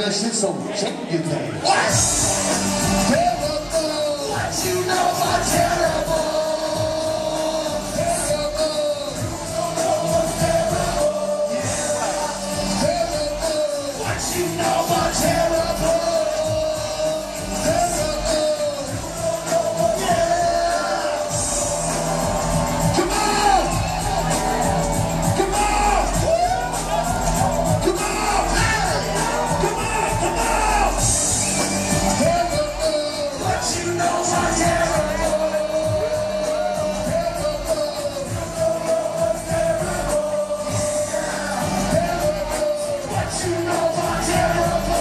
that shit so genuine. What? Terrible. What you know about terrible? You know about terrible. Yeah. Come on. Come on. Come on. Hey. Come on. Come on. Terrible. What you know about terrible? What you know about terrible?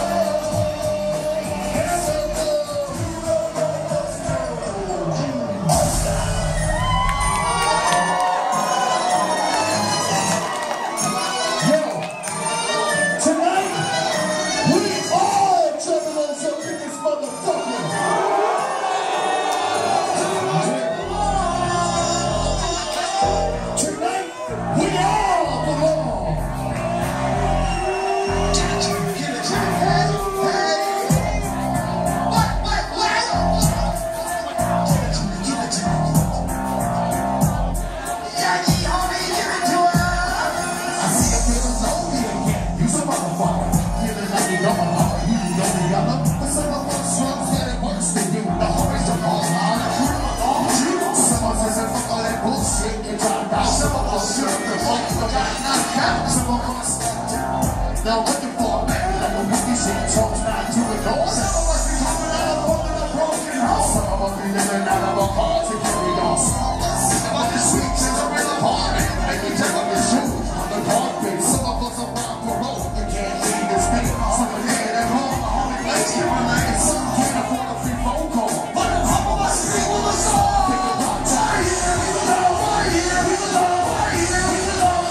Now looking for a man like a wicked shit talks not to ignore. Some of us be talking out of a broken home. Some of us be living out of a car to carry on. Some of the sweet chicks are in the apartment. Make me take up his shoes on the carpet. Some of us are on parole and can't leave this thing. Some are dead at home. My homie plays here and like some can't afford a free phone call. But the half of us is equal to soul. Pick a rock right here, we belong. Right here, we belong. Right here, we belong.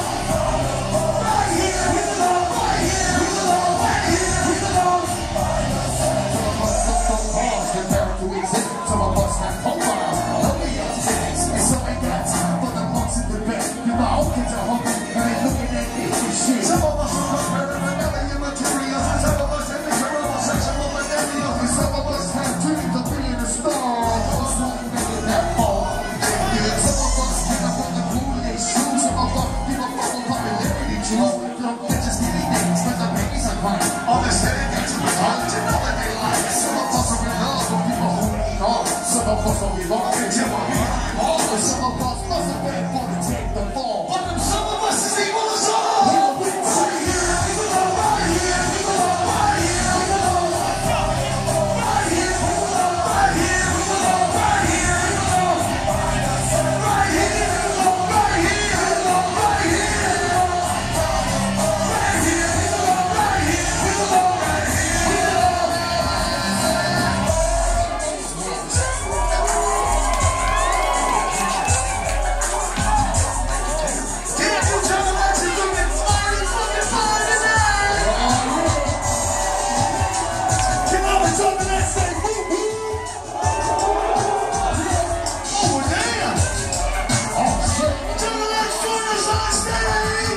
Right here, we belong. Right here, we belong. Right here, we belong. Some of us have so hard to bear to exist. Some of us have profiles. Nobody else fits. And some ain't got time for the monks in the bed. You know, all kids are hungry and they looking at me and shit. Some of us are better than other immaterials. Some of us have incredible sexual materials. And some of us have dreams of being a star. Us won't make it that far. Some of us can't afford the glue in their shoes. Some of us give a fuck with popularity too. Don't bitches getting names when the babies are crying. All this headed into the college and all that they like. Some of us are in love with people who ain't hard. Some of us don't belong until we're behind bars. And some of us mustn't wait for to take the fall. But them some of us is equal as all. We don't win right here, we belong right here, we belong right here, we belong right here, we belong right here, we belong right here, we belong right here, we belong right here, we belong right here, right here, we belong right here, we belong right here, we belong. Damn, you gentlemen, you looking mighty fucking fine tonight. Come on, let's open that thing. Woo woo. Oh damn. Oh shit. Gentlemen, join us on stage.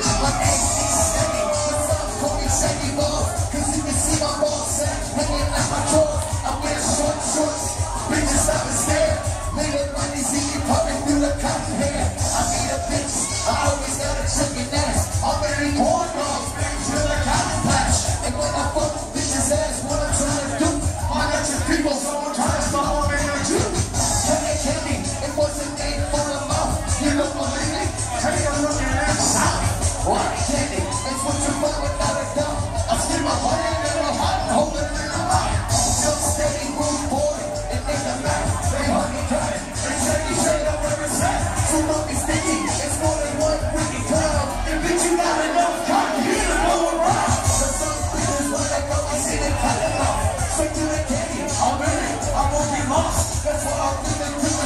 Cause you can see my ball sack hanging out my drawers. I wear short shorts. Bitches stop and stare. Later when they see me popping through the cotton hair. I need a bitch. I always got a chicken ass. I'm wearing corn dogs, bitch, till I cotton patch. And when I fuck bitches ass, what I'm trying to do, I got your people, so I'm trying to stop on me with you. Candy, it wasn't made for the mouth. You don't believe me? Take a look at that south. What? Candy, it's what you find without a doubt. I stick my money in the hot and hold it in the mouth. Just steady, rude boy, and in the mouth. They honey cut it, they take straight up where it's at. So don't be sticky, it's more than one freaking cloud. And bitch, you got enough cotton here to go around. The sun bitches when they go, I see them cut it off. Straight to the candy, I'm ready, I won't be lost. That's what I'm feeling.